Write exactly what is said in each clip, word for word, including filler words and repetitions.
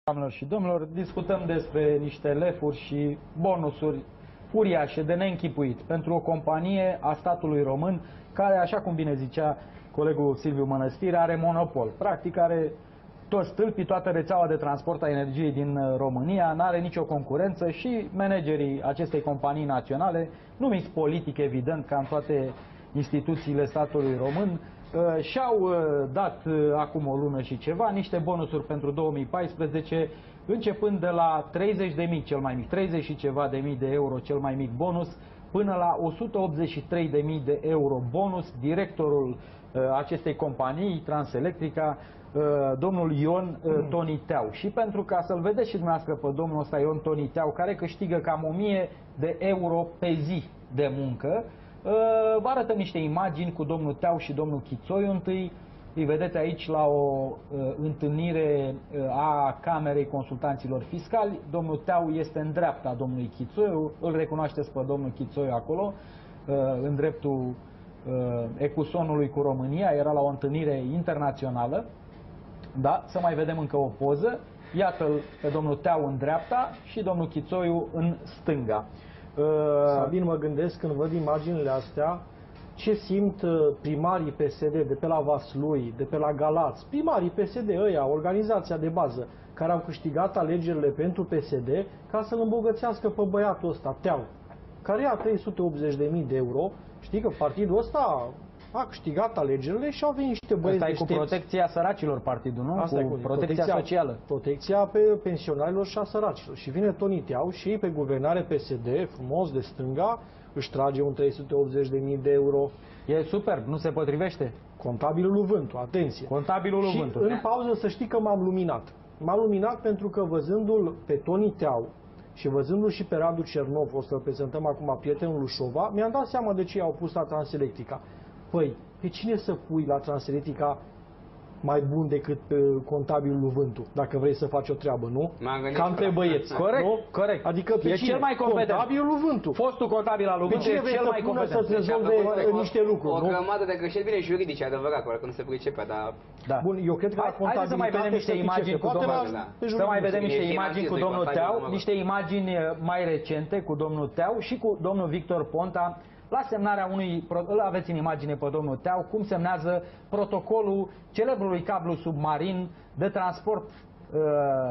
Doamnelor și domnilor, discutăm despre niște lefuri și bonusuri uriașe de neînchipuit pentru o companie a statului român care, așa cum bine zicea colegul Silviu Mănăstire, are monopol. Practic are toți stâlpii, toată rețeaua de transport a energiei din România, nu are nicio concurență și managerii acestei companii naționale, numiți politic evident ca în toate instituțiile statului român, și-au dat acum o lună și ceva niște bonusuri pentru două mii paisprezece, începând de la treizeci de mii cel mai mic, treizeci și ceva de mii de euro cel mai mic bonus, până la o sută optzeci și trei de mii de euro bonus. Directorul acestei companii, Transelectrica, domnul Ion Toni Teau. Și pentru ca să-l vedeți și dumneavoastră pe domnul ăsta Ion Toni Teau, care câștigă cam o mie de euro pe zi de muncă, vă arătăm niște imagini cu domnul Teau și domnul Chițoiu. Întâi îi vedeți aici la o uh, întâlnire uh, a Camerei Consultanților Fiscali. Domnul Teau este în dreapta domnului Chițoiu, îl recunoașteți pe domnul Chițoiu acolo, uh, în dreptul uh, ecusonului cu România, era la o întâlnire internațională. Da, să mai vedem încă o poză. Iată-l pe domnul Teau în dreapta și domnul Chițoiu în stânga. Uh, Sabin, mă gândesc când văd imaginile astea, ce simt primarii P S D de pe la Vaslui, de pe la Galați, primarii P S D ăia, organizația de bază, care au câștigat alegerile pentru P S D ca să-l îmbogățească pe băiatul ăsta, Teau, care ia trei sute optzeci de mii de euro. Știi că partidul ăsta a câștigat alegerile și au venit niște băieți deștepți. Asta e cu protecția săracilor partidul, nu? Asta cu, cu protecția, protecția socială. Protecția pe pensionarilor și a săracilor. Și vine Toni Teau și pe guvernare P S D, frumos de stânga, își trage un trei sute optzeci de mii de euro. E superb, nu se potrivește? Contabilul lui Vântu, atenție. Contabilul lui Vântu. Și în pauză să știi că m-am luminat. M-am luminat pentru că văzându-l pe Toni Teau și văzându-l și pe Radu Cernov, o să-l prezentăm acum, prietenul lui Șova, mi-am dat seama de ce i-au pus la Transelectrica. Păi, pe cine să pui la Transelectrica mai bun decât pe contabilul lui Vântu, dacă vrei să faci o treabă, nu? Ca între băieți. Corect, nu? corect. Adică pe e cine? Cel mai competent. Contabilul lui Vântu. Fostul contabil al lui Vântu e cel mai competent. Să-ți rezolve niște lucruri, o, nu? O grămadă de greșeli, bine, juridice, adevărat, că nu se pricepe, dar... Da. Bun, eu cred că la Hai să mai vedem niște imagini cu domnul Să mai vedem niște imagini cu domnul Teau, niște imagini mai recente cu domnul Teau și cu domnul Victor Ponta. La semnarea unui, îl aveți în imagine pe domnul Teau, cum semnează protocolul celebrului cablu submarin de transport uh,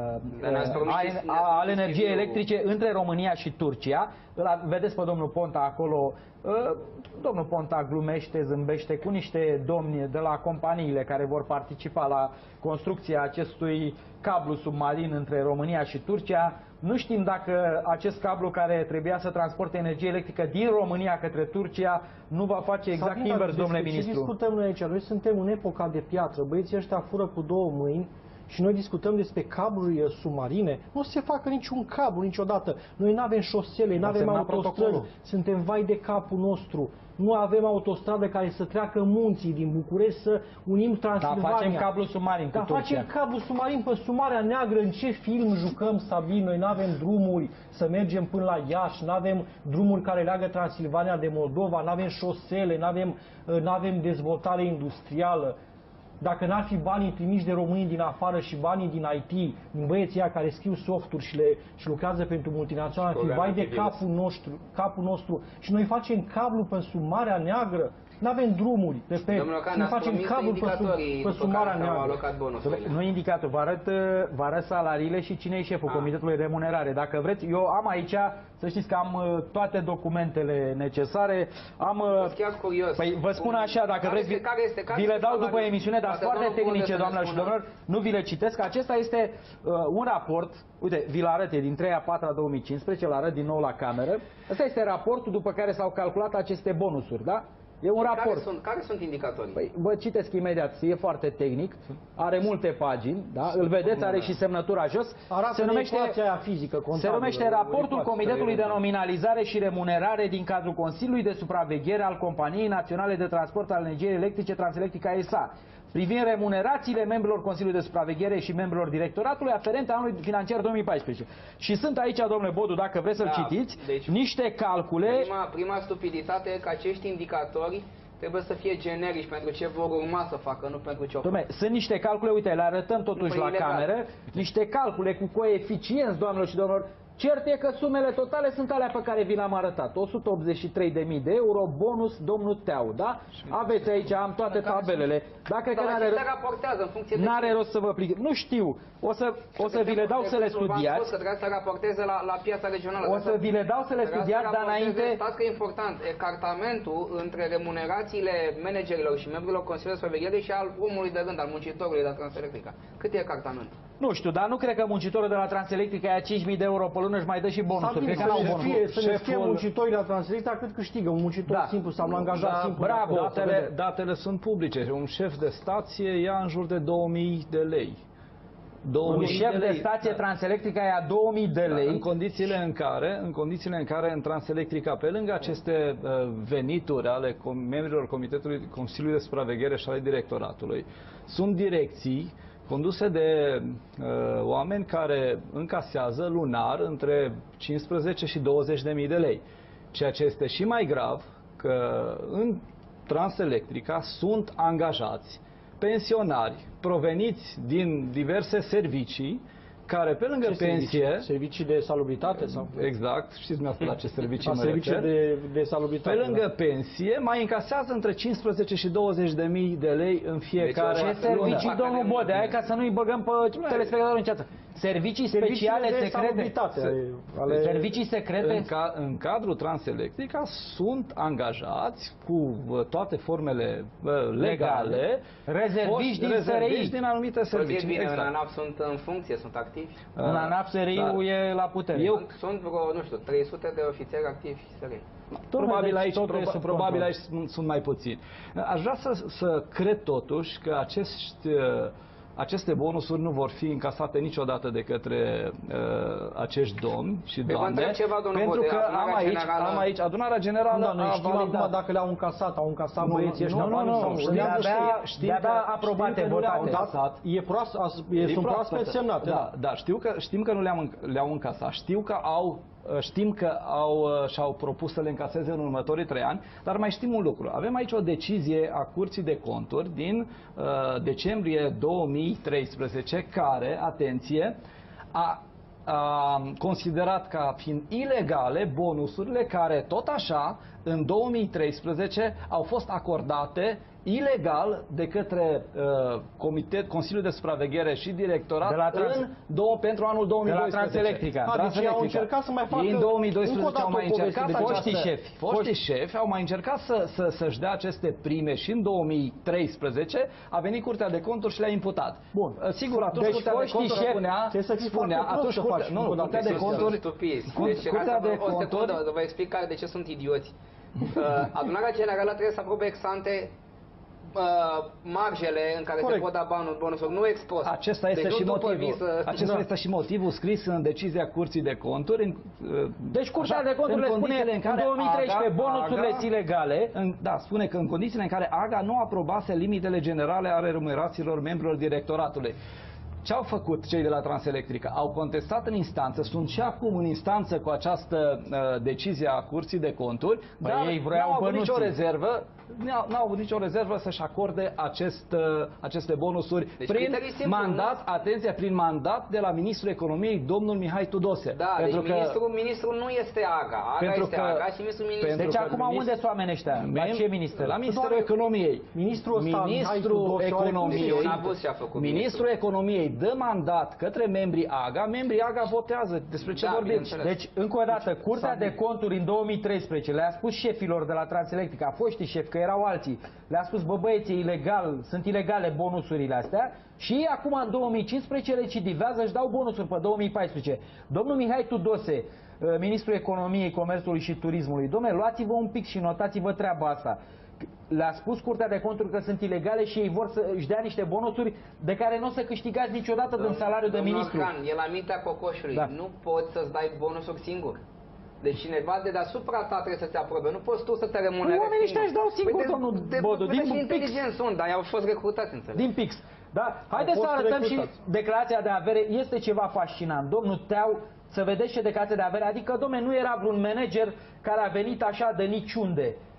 uh, al energiei electrice între România și Turcia. Îl vedeți pe domnul Ponta acolo. Uh, domnul Ponta glumește, zâmbește cu niște domni de la companiile care vor participa la construcția acestui cablu submarin între România și Turcia. Nu știm dacă acest cablu care trebuia să transporte energie electrică din România către Turcia nu va face exact Sabina, invers, domnule ministru. Ce discutăm noi aici? Noi suntem în epoca de piatră. Băieții ăștia fură cu două mâini și noi discutăm despre cabluri submarine. Nu se facă niciun cablu niciodată. Noi nu avem șosele, nu avem autostrăzi. Suntem vai de capul nostru. Nu avem autostradă care să treacă munții din București să unim Transilvania. Dar facem cablu submarin cu Dar Turcia. facem cablu submarin pe Marea Neagră. În ce film jucăm, Sabin? Noi nu avem drumuri să mergem până la Iași, nu avem drumuri care leagă Transilvania de Moldova, nu avem șosele, nu avem, nu avem dezvoltare industrială. Dacă n-ar fi banii trimiși de românii din afară și banii din I T, din băieții ăia care scriu softuri și, le, și lucrează pentru multinaționale, ar fi vai de capul nostru, capul nostru. Și noi facem cablu pe sub Marea Neagră. Nu avem drumuri, repet. Ne facem cablu pe sub, pe sub Marea Neagră. Nu indicator, vă arăt, vă arăt salariile și cine e șeful A. Comitetului Remunerare. Dacă vreți, eu am aici, să știți că am toate documentele necesare. Am, curios. Păi vă spun așa, dacă care vreți, este, care este, care vi le dau după emisiune, dar foarte tehnice, doamnelor și domnilor, nu vi le citesc. Acesta este uh, un raport, uite, vi-l arăt, e din trei a patra două mii cincisprezece, îl arăt din nou la cameră. Ăsta este raportul după care s-au calculat aceste bonusuri, da? E un raport. Care sunt, care sunt indicatorii? Păi, vă citesc imediat, e foarte tehnic, are multe pagini, da? Îl vedeți, are și semnătura jos. Arată se numește, fizică, se numește raportul Comitetului de Nominalizare și Remunerare din cadrul Consiliului de Supraveghere al Companiei Naționale de Transport al Energiei Electrice Transelectrica S A privind remunerațiile membrilor Consiliului de Supraveghere și membrilor directoratului aferente anului financiar două mii paisprezece. Și sunt aici, domnule Bodu, dacă vreți să-l da, citiți, deci, niște calcule. Prima, prima stupiditate e că acești indicatori trebuie să fie generici pentru ce vor urma să facă, nu pentru ce o fac. Dom'le, sunt niște calcule, uite, le arătăm totuși Păi, la ilegal. cameră, niște calcule cu coeficienți, doamnelor și domnilor. Cert e că sumele totale sunt alea pe care vi le-am arătat. o sută optzeci și trei de mii de euro, bonus domnul Teau, da? Aveți aici, am toate tabelele. Dar cred că Dar n-are acestea raportează în funcție de N-are ce. rost să vă plic. Nu știu. O să, o să vi le dau să le V-am spus studiați. că trebuie să raporteze la, la piața regională. O să vi le dau să le Trebuia studiați, dar raporteze- înainte... Stați că e important. Ecartamentul între remunerațiile managerilor și membrilor Consiliului de Supraveghere și al omului de rând, al muncitorului de la Transelectrica. Cât e ecartament? Nu știu, dar nu cred că muncitorul de la Transelectrica ia cinci mii de euro pe lună și mai dă și bonusuri. Cred că n-au să ne bonusuri. fie, să ne fie Șeful- muncitorii la Transelectrica, cât câștigă un muncitor Da. simplu sau un angajat Da, simplu. bravo, Da, să Datele, vedem. datele sunt publice. Un șef de stație ia în jur de două mii de lei. două Un mii șef de lei. stație Transelectrica ia două mii de Da, lei. în condițiile în care, în condițiile în care în Transelectrica, pe lângă aceste uh, venituri ale com- membrilor Comitetului Consiliului de Supraveghere și ale Directoratului, sunt direcții conduse de uh, oameni care încasează lunar între cincisprezece și douăzeci de mii de lei. Ceea ce este și mai grav, că în Transelectrica sunt angajați pensionari proveniți din diverse servicii care pe lângă Ce pensie, servicii? Servicii de salubritate? Sau? exact, știți dumneavoastră la ce servicii La mă servicii refer, de, de salubritate. pe lângă da. pensie mai încasează între cincisprezece și douăzeci de mii de lei în fiecare Deci, Ce Lună. servicii, Lună. domnul Bodea, hai ca să nu-i băgăm pe telespectatori în ceață. Servicii speciale, Serviciile de secrete. salubritate ale- Servicii secrete. În, ca, în cadrul Transelectrica sunt angajați cu uh, toate formele uh, legale, Rezerviști din foști rezerviști S R I. din anumite Să fie servicii. bine, în Exact. ANAF sunt în funcție, sunt activi. În ANAF S R I-ul da. e la putere. Eu- Sunt, sunt vreo, nu știu, trei sute de ofițeri activi S R I. Probabil deci aici, totul e proba, sub probabil control. aici sunt, sunt mai puțini. Aș vrea să, să cred totuși că acești, uh, aceste bonusuri nu vor fi încasate niciodată de către uh, acești domni și vă doamne, întreb ceva, domnul pentru Bodea, că am adunarea aici, generală- am aici adunarea generală Da, noi a știm validat. acum dacă le-au încasat, au încasat Nu, băieții ăștia nu, nu, banii nu, sau știm le-au că- știe. știm de-abia că- aprobate, știm că nu le-au votate. încasat. E proast, as- e, sunt proaspăt semnate. Da, da, știu că, știm că nu le-am, înc- le-au încasat, știu că au, știm că au, și-au propus să le încaseze în următorii trei ani, dar mai știm un lucru. Avem aici o decizie a Curții de Conturi din uh, decembrie două mii treisprezece care, atenție, a a considerat ca fiind ilegale bonusurile care tot așa în două mii treisprezece au fost acordate ilegal de către uh, Comitet, Consiliul de Supraveghere și Directorat De la trans- în două, pentru anul două mii doisprezece. Transelectrica. A, deci ei au încercat să mai facă Ei în două mii încă o doisprezece dată au mai o poveste încercat de această- foștii șefi. Foștii șefi au mai încercat să, să, să-și dea aceste prime și în două mii treisprezece a venit Curtea de Conturi și le-a imputat. Bun. Sigur, atunci Deci Curtea de foștii Conturi șefi spunea, trebuie să fii spunea foarte prost atunci să Curtea, faci nu, încă o dată Curtea de chestia Conturi Stupizi. Cur- Deci, Curtea hai să de vă- o secundă, Conturi vă explic care- de ce sunt idioți. Uh, adunarea generală trebuie să aprobe ex ante uh, marjele în care Corect. se pot da banul, bonusuri, nu ex post. Acesta este Deci și nu după motivul. visă- Acesta Da. este și motivul scris în decizia Curții de Conturi. În, uh, Deci Curtea așa, de Conturi în le spune condițiile în care două mii treisprezece AGA bonusurile AGA sunt ilegale. În, da, spune că în condițiile în care AGA nu aprobase limitele generale ale remunerațiilor membrilor directoratului. Ce au făcut cei de la Transelectrica? Au contestat în instanță, sunt și acum în instanță cu această uh, decizie a Curții de Conturi, Păi dar ei vreau n-au avut bănuții. nicio rezervă, n-au, n-au avut nicio rezervă să-și acorde acest, uh, aceste bonusuri Deci prin criterii simplu, mandat, atenție, prin mandat de la Ministrul Economiei, domnul Mihai Tudose. Da, pentru deci ministrul, ministrul nu este AGA. AGA Pentru este că- AGA și ministrul ministru. pentru Deci că acum ministru- unde sunt oamenii ăștia? La Mem- ce minister? La Ministerul Economiei. Ministrul ăsta, Mihai Ministrul Tudose, oare cum Economiei. se- un abuz și-a făcut Ministrul Economiei dă mandat către membrii AGA, membrii AGA votează. Despre ce Da, vorbim? bineînțeles. Deci, încă o dată, Curtea de Conturi în două mii treisprezece le-a spus șefilor de la Transelectrica, foștii șefi, că erau alții, le-a spus, bă băieți, e ilegal, sunt ilegale bonusurile astea și ei acum în două mii cincisprezece recidivează, își dau bonusuri pe două mii paisprezece. Domnul Mihai Tudose, ministrul Economiei, Comerțului și Turismului, domnule, luați-vă un pic și notați-vă treaba asta. Le-a spus Curtea de Conturi că sunt ilegale și ei vor să își dea niște bonusuri de care nu o să câștigați niciodată din salariul de Domnul ministru. Ocran, e la mintea cocoșului. Da. Nu poți să-ți dai bonusuri singur. Deci cineva de deasupra ta trebuie să-ți aprobe. Nu poți tu să te remunerezi. Păi oamenii ăștia își dau singur, de- domnul de- Bodu, de- din și Pix. inteligenți sunt, dar au fost recrutați, înțeleg. Din Pix. Da? Haideți Au să fost arătăm și recrutați. declarația de avere. Este ceva fascinant. Domnul Teau, să vedeți ce declarație de avere. Adică, domne, nu era vreun manager care a venit așa de niciunde.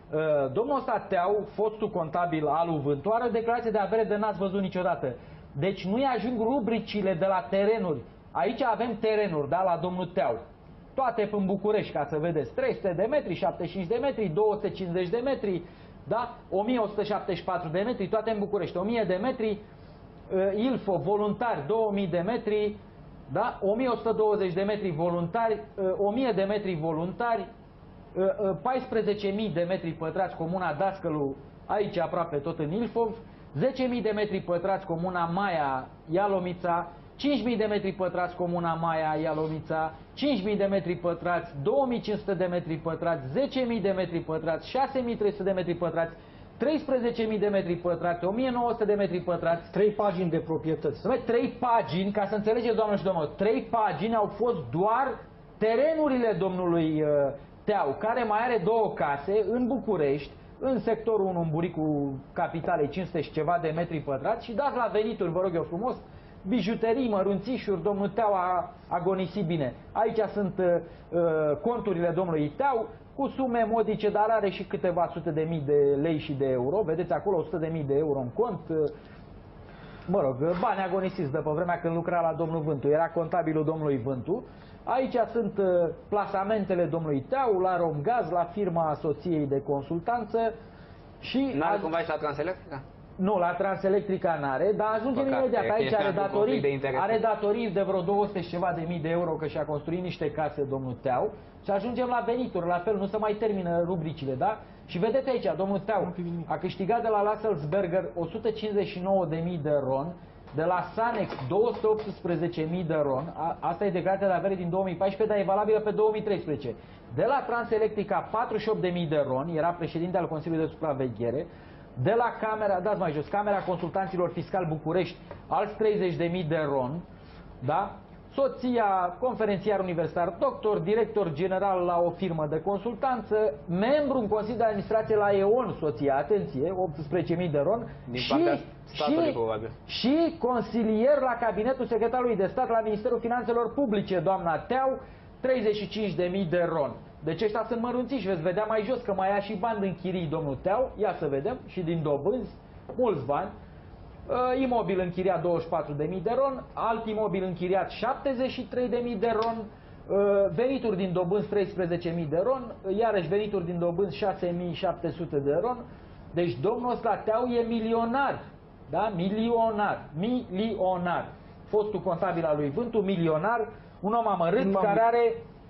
Uh, domnul ăsta Teau, fostul contabil al lui Vântu, are o declarație de avere de n-ați văzut niciodată. Deci nu-i ajung rubricile de la terenuri. Aici avem terenuri, da, la domnul Teau. Toate în București, ca să vedeți. trei sute de metri, șaptezeci și cinci de metri, două sute cincizeci de metri, da? o mie o sută șaptezeci și patru de metri, toate în București. o mie de metri, uh, Ilfo, voluntari, două mii de metri, da? o mie o sută douăzeci de metri voluntari, uh, o mie de metri voluntari, uh, uh, paisprezece mii de metri pătrați, comuna Dascălu, aici aproape tot în Ilfov, zece mii de metri pătrați, comuna Maia, Ialomița, cinci mii de metri pătrați, comuna Maia, Ialomița, cinci mii de metri pătrați, două mii cinci sute de metri pătrați, zece mii de metri pătrați, șase mii trei sute de metri pătrați, treisprezece mii de metri pătrați, o mie nouă sute de metri pătrați. Trei pagini de proprietăți. Trei pagini, ca să înțelegeți, doamnă și domnul, trei pagini au fost doar terenurile domnului uh, Teau, care mai are două case în București, în sectorul unu, în Buricul Capitalei, cinci sute și ceva de metri pătrați, și dați la venituri, vă rog eu frumos, bijuterii, mărunțișuri, domnul Teau a agonisit bine. Aici sunt uh, conturile domnului Teau, cu sume modice, dar are și câteva sute de mii de lei și de euro. Vedeți acolo o sută de mii de euro în cont. Uh, mă rog, bani agonisiți de pe vremea când lucra la domnul Vântu. Era contabilul domnului Vântu. Aici sunt uh, plasamentele domnului Teau, la Romgaz, la firma soției de consultanță. Și n-are cumva și la Transelectrica? Nu, la Transelectrica n-are, dar ajungem Păcat, imediat. Aici are datorii, de are datorii de vreo două sute și ceva de mii de euro, că și-a construit niște case domnul Teau. Și ajungem la venituri, la fel, nu se mai termină rubricile, da? Și vedeți aici, domnul Teau a câștigat de la Lasselsberger o sută cincizeci și nouă de mii de ron, de la Sanex două sute optsprezece mii de ron, a, asta e declarația de avere din două mii paisprezece, dar e valabilă pe două mii treisprezece. De la Transelectrica patruzeci și opt de mii de ron, era președinte al Consiliului de Supraveghere. De la Camera, dați mai jos, Camera Consultanților Fiscal București, alți treizeci de mii de ron, da? Soția, conferențiar universitar, doctor, director general la o firmă de consultanță, membru în Consiliul de Administrație la E O N, soția, atenție, optsprezece mii de ron, din și, statului, și, și consilier la cabinetul secretarului de stat la Ministerul Finanțelor Publice, doamna Teau, treizeci și cinci de mii de ron. Deci ăștia sunt mărunțiși, veți vedea mai jos că mai ia și bani din chirii domnul Teau, ia să vedem, și din dobânzi, mulți bani. Uh, imobil închiriat douăzeci și patru de mii de ron, alt imobil închiriat șaptezeci și trei de mii de ron, uh, venituri din dobânzi treisprezece mii de ron, uh, iarăși venituri din dobânzi șase mii șapte sute de ron. Deci domnul ăsta Teau e milionar, da? Milionar, milionar. Fostul contabil al lui Vântu, milionar, un om amărât care are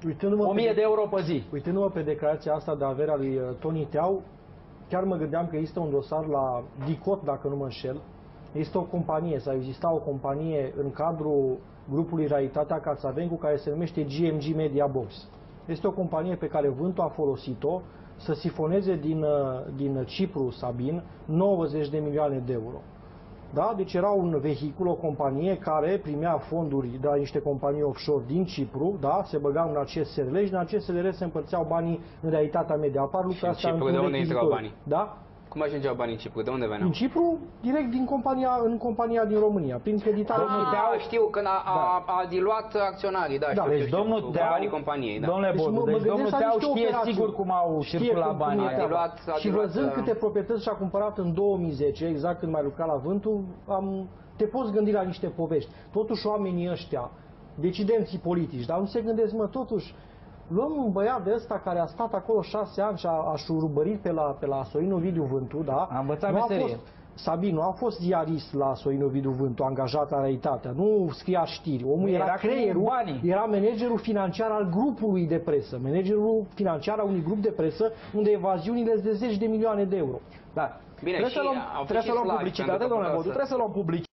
o mie de euro pe zi. Uitându-mă pe declarația asta de avere a lui Toni Teau, chiar mă gândeam că există un dosar la DICOT, dacă nu mă înșel. Este o companie, sau exista o companie în cadrul grupului Realitatea Cațavencu, care se numește G M G Media Box. Este o companie pe care Vântu a folosit-o să sifoneze din, din Cipru, Sabin, nouăzeci de milioane de euro. Da? Deci era un vehicul, o companie care primea fonduri de la niște companii offshore din Cipru, da? Se băgau în acest S R L și în acest S R L se împărțeau banii în Realitatea Media. Apar lucrurile astea Cipru, de unde intrau banii? Da? Cum ajungeau banii în Cipru? De unde veneau? În Cipru, direct din compania, în compania din România, prin creditare. Ah, știu, când a, a, Da. a diluat acționarii, da, Da, știu, deci știu, domnul știu, Teau- banii companiei, da. Domnule Deci Bodu, mă- mă deci domnul gândesc la Teau niște știe operațiuni. sigur cum au Știe circulat cum- cum banii. e A treaba. diluat, a Și diluat, văzând uh, câte proprietăți și-a cumpărat în două mii zece, exact când mai lucra la Vântu, am, te poți gândi la niște povești. Totuși oamenii ăștia, decidenții politici, dar nu se gândesc, mă, totuși, luăm un băiat de ăsta care a stat acolo șase ani și a, a șurubărit pe la, pe la Sorin Ovidiu Vântu, da? A învățat Nu meserie. fost, Sabin nu a fost ziarist la Sorin Ovidiu Vântu, angajat la Realitatea, nu scria știri. Omul era, Era cu creierul, banii. era managerul financiar al grupului de presă, managerul financiar al unui grup de presă unde evaziunile sunt de zeci de milioane de euro. Da. Bine, trebuie și să luăm, au fost trebuie și să luăm slabi, publicitate, pentru că domnule vreau Bodu, să- trebuie să luăm publicitate.